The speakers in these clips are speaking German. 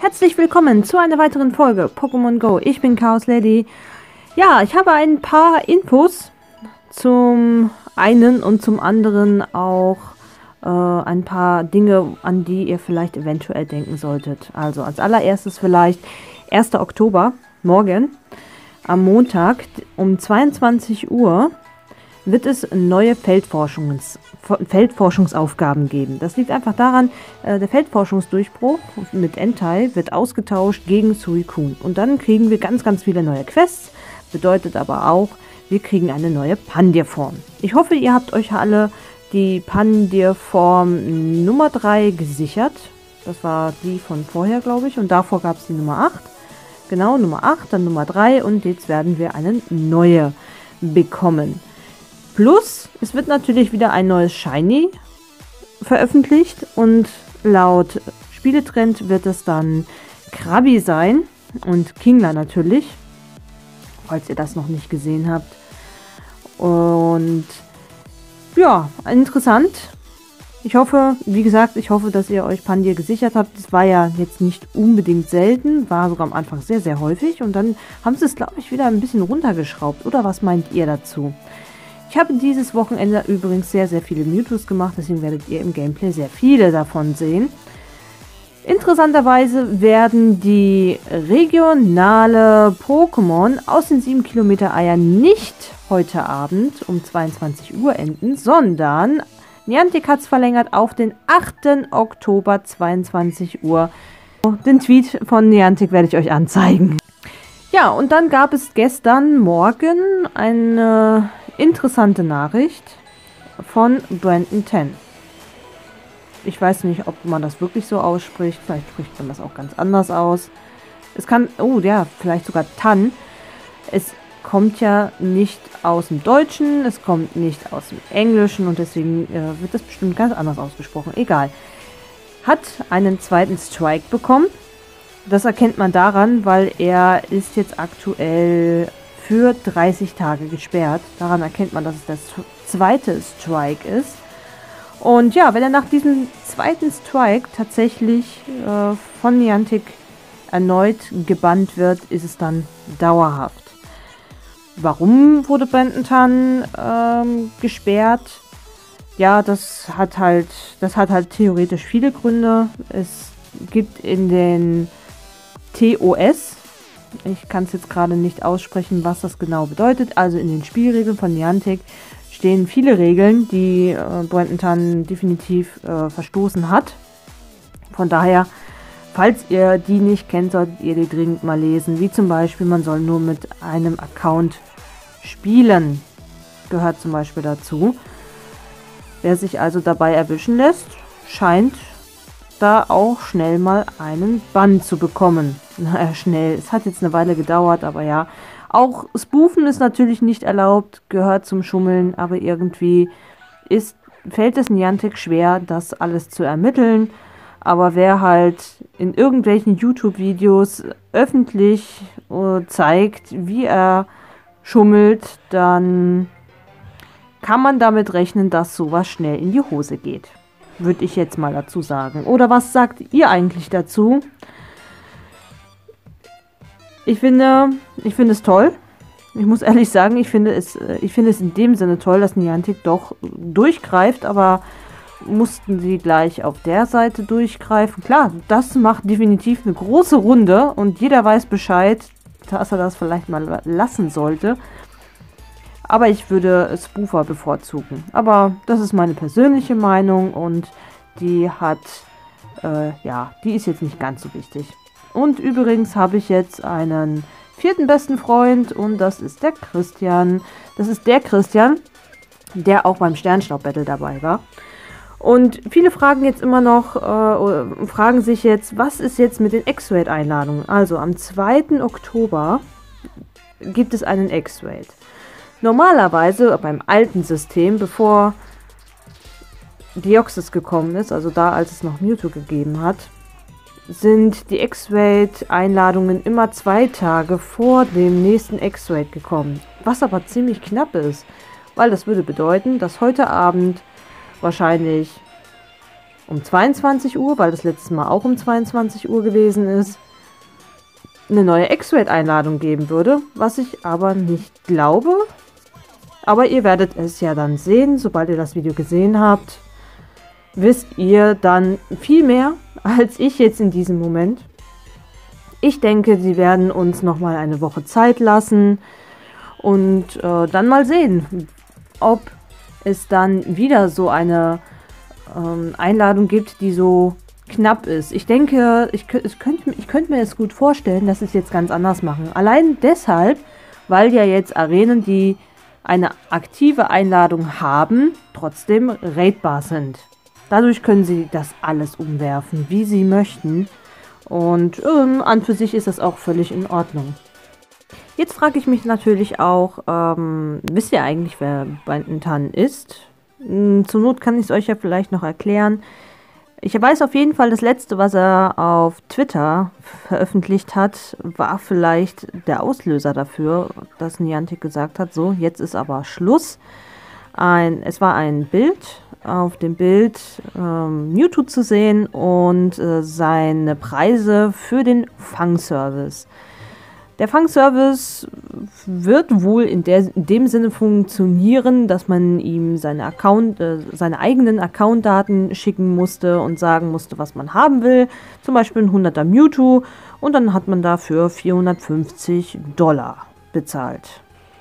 Herzlich willkommen zu einer weiteren Folge Pokémon Go. Ich bin Chaos Lady. Ja, ich habe ein paar Infos zum einen und zum anderen auch ein paar Dinge, an die ihr vielleicht eventuell denken solltet. Also als allererstes vielleicht 1. Oktober, morgen, am Montag um 22 Uhr wird es neue Feldforschungsaufgaben geben. Das liegt einfach daran, der Feldforschungsdurchbruch mit Entei wird ausgetauscht gegen Suicune. Und dann kriegen wir ganz, ganz viele neue Quests. Bedeutet aber auch, wir kriegen eine neue Pandir-Form. Ich hoffe, ihr habt euch alle die Pandir-Form Nummer 3 gesichert. Das war die von vorher, glaube ich. Und davor gab es die Nummer 8. Genau, Nummer 8, dann Nummer 3. Und jetzt werden wir eine neue bekommen. Plus, es wird natürlich wieder ein neues Shiny veröffentlicht und laut Spieletrend wird es dann Krabi sein und Kingler natürlich, falls ihr das noch nicht gesehen habt. Und ja, interessant. Ich hoffe, wie gesagt, dass ihr euch Pandir gesichert habt. Das war ja jetzt nicht unbedingt selten, war sogar am Anfang sehr, sehr häufig und dann haben sie es, glaube ich, wieder ein bisschen runtergeschraubt. Oder was meint ihr dazu? Ich habe dieses Wochenende übrigens sehr, sehr viele Mewtwo's gemacht, deswegen werdet ihr im Gameplay sehr viele davon sehen. Interessanterweise werden die regionale Pokémon aus den 7 Kilometer Eiern nicht heute Abend um 22 Uhr enden, sondern Niantic hat es verlängert auf den 8. Oktober 22 Uhr. Den Tweet von Niantic werde ich euch anzeigen. Ja, und dann gab es gestern Morgen eine interessante Nachricht von Brandon 10. Ich weiß nicht, ob man das wirklich so ausspricht. Vielleicht spricht man das auch ganz anders aus. Es kann, oh ja, vielleicht sogar Tan. Es kommt ja nicht aus dem Deutschen, es kommt nicht aus dem Englischen und deswegen wird das bestimmt ganz anders ausgesprochen. Egal. Hat einen zweiten Strike bekommen. Das erkennt man daran, weil er ist jetzt aktuell für 30 Tage gesperrt. Daran erkennt man, dass es der zweite Strike ist. Und ja, wenn er nach diesem zweiten Strike tatsächlich von Niantic erneut gebannt wird, ist es dann dauerhaft. Warum wurde Brandon Tan gesperrt? Ja, das hat halt theoretisch viele Gründe. Es gibt in den TOS, ich kann es jetzt gerade nicht aussprechen, was das genau bedeutet. Also in den Spielregeln von Niantic stehen viele Regeln, die Brandon Tan definitiv verstoßen hat. Von daher, falls ihr die nicht kennt, solltet ihr die dringend mal lesen. Wie zum Beispiel, man soll nur mit einem Account spielen. Gehört zum Beispiel dazu. Wer sich also dabei erwischen lässt, scheint da auch schnell mal einen Bann zu bekommen. Naja, schnell. Es hat jetzt eine Weile gedauert, aber ja. Auch Spoofen ist natürlich nicht erlaubt, gehört zum Schummeln, aber irgendwie fällt es Niantic schwer, das alles zu ermitteln. Aber wer halt in irgendwelchen YouTube-Videos öffentlich zeigt, wie er schummelt, dann kann man damit rechnen, dass sowas schnell in die Hose geht. Würde ich jetzt mal dazu sagen. Oder was sagt ihr eigentlich dazu? Ich finde es toll. Ich muss ehrlich sagen, ich finde es in dem Sinne toll, dass Niantic doch durchgreift, aber mussten sie gleich auf der Seite durchgreifen? Klar, das macht definitiv eine große Runde und jeder weiß Bescheid, dass er das vielleicht mal lassen sollte. Aber ich würde Spoofer bevorzugen. Aber das ist meine persönliche Meinung und die die ist jetzt nicht ganz so wichtig. Und übrigens habe ich jetzt einen vierten besten Freund und das ist der Christian. Das ist der Christian, der auch beim Sternstaub-Battle dabei war. Und viele fragen jetzt immer noch, fragen sich jetzt, was ist jetzt mit den X-Raid-Einladungen? Also am 2. Oktober gibt es einen X-Raid. Normalerweise beim alten System, bevor Deoxys gekommen ist, also da, als es noch Mewtwo gegeben hat, sind die X-Raid-Einladungen immer 2 Tage vor dem nächsten X-Raid gekommen. Was aber ziemlich knapp ist, weil das würde bedeuten, dass heute Abend wahrscheinlich um 22 Uhr, weil das letztes Mal auch um 22 Uhr gewesen ist, eine neue X-Rate-Einladung geben würde, was ich aber nicht glaube. Aber ihr werdet es ja dann sehen, sobald ihr das Video gesehen habt, wisst ihr dann viel mehr als ich jetzt in diesem Moment. Ich denke, sie werden uns nochmal eine Woche Zeit lassen und dann mal sehen, ob es dann wieder so eine Einladung gibt, die so knapp ist. Ich denke, ich könnte mir es gut vorstellen, dass sie es jetzt ganz anders machen. Allein deshalb, weil ja jetzt Arenen, die eine aktive Einladung haben, trotzdem raidbar sind. Dadurch können sie das alles umwerfen, wie sie möchten. Und an für sich ist das auch völlig in Ordnung. Jetzt frage ich mich natürlich auch, wisst ihr eigentlich, wer Bantan ist? Zur Not kann ich es euch ja vielleicht noch erklären. Ich weiß auf jeden Fall, das letzte, was er auf Twitter veröffentlicht hat, war vielleicht der Auslöser dafür, dass Niantic gesagt hat, so, jetzt ist aber Schluss. Es war ein Bild, auf dem Bild Mewtwo zu sehen und seine Preise für den Fangservice. Der Fangservice wird wohl in dem Sinne funktionieren, dass man ihm seine eigenen Accountdaten schicken musste und sagen musste, was man haben will. Zum Beispiel ein 100er Mewtwo und dann hat man dafür $450 bezahlt.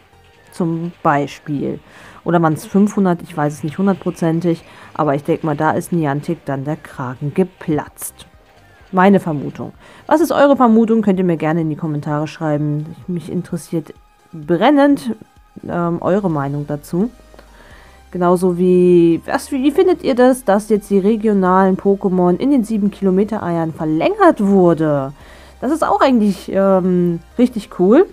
Zum Beispiel. Oder waren es 500, ich weiß es nicht hundertprozentig, aber ich denke mal, da ist Niantic dann der Kragen geplatzt. Meine Vermutung. Was ist eure Vermutung? Könnt ihr mir gerne in die Kommentare schreiben. Mich interessiert brennend eure Meinung dazu. Genauso wie findet ihr das, dass jetzt die regionalen Pokémon in den 7-Kilometer-Eiern verlängert wurde? Das ist auch eigentlich richtig cool.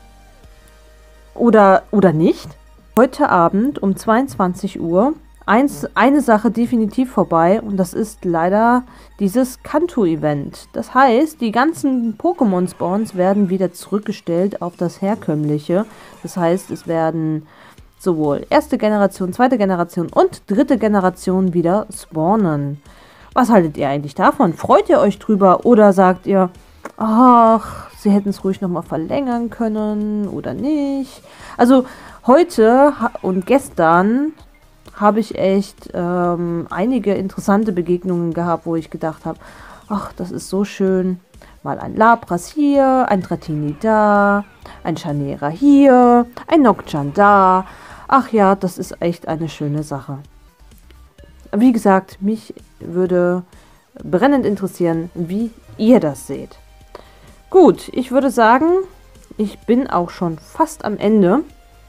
Oder nicht? Heute Abend um 22 Uhr eine Sache definitiv vorbei und das ist leider dieses Kanto-Event. Das heißt, die ganzen Pokémon-Spawns werden wieder zurückgestellt auf das herkömmliche. Das heißt, es werden sowohl erste Generation, zweite Generation und dritte Generation wieder spawnen. Was haltet ihr eigentlich davon? Freut ihr euch drüber oder sagt ihr, ach, sie hätten es ruhig nochmal verlängern können oder nicht? Also heute und gestern habe ich echt einige interessante Begegnungen gehabt, wo ich gedacht habe, ach, das ist so schön. Mal ein Lapras hier, ein Dratini da, ein Chanera hier, ein Nocturne da. Ach ja, das ist echt eine schöne Sache. Wie gesagt, mich würde brennend interessieren, wie ihr das seht. Gut, ich würde sagen, ich bin auch schon fast am Ende.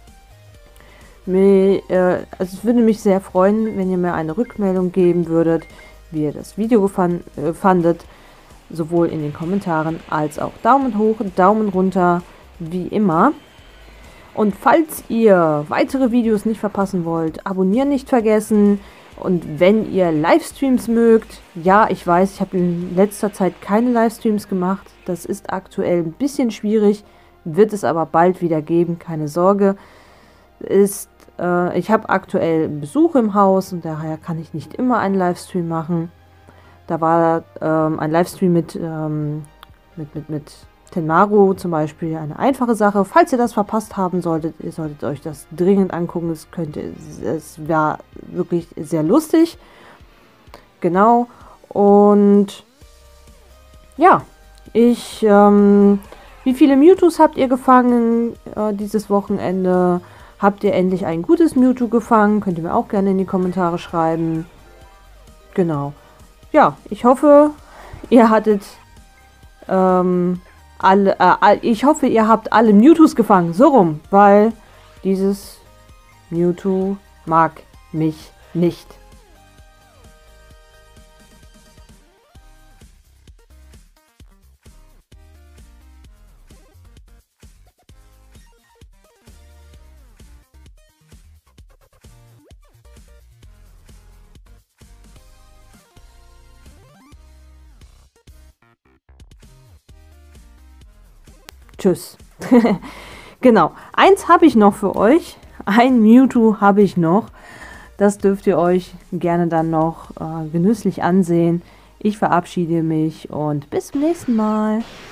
Also es würde mich sehr freuen, wenn ihr mir eine Rückmeldung geben würdet, wie ihr das Video fandet, sowohl in den Kommentaren als auch Daumen hoch, Daumen runter, wie immer. Und falls ihr weitere Videos nicht verpassen wollt, abonnieren nicht vergessen. Und wenn ihr Livestreams mögt, ja, ich weiß, ich habe in letzter Zeit keine Livestreams gemacht. Das ist aktuell ein bisschen schwierig, wird es aber bald wieder geben, keine Sorge. Ich habe aktuell Besuch im Haus und daher kann ich nicht immer einen Livestream machen. Da war ein Livestream mit Tenmaru zum Beispiel eine einfache Sache. Falls ihr das verpasst haben solltet, ihr solltet euch das dringend angucken. Es war wirklich sehr lustig. Genau. Und ja, wie viele Mewtwo's habt ihr gefangen dieses Wochenende? Habt ihr endlich ein gutes Mewtwo gefangen? Könnt ihr mir auch gerne in die Kommentare schreiben. Genau. Ja, ich hoffe, ihr hattet ich hoffe, ihr habt alle Mewtwo's gefangen. So rum, weil dieses Mewtwo mag mich nicht. Tschüss. Genau. Eins habe ich noch für euch. Ein Mewtwo habe ich noch. Das dürft ihr euch gerne dann noch genüsslich ansehen. Ich verabschiede mich und bis zum nächsten Mal.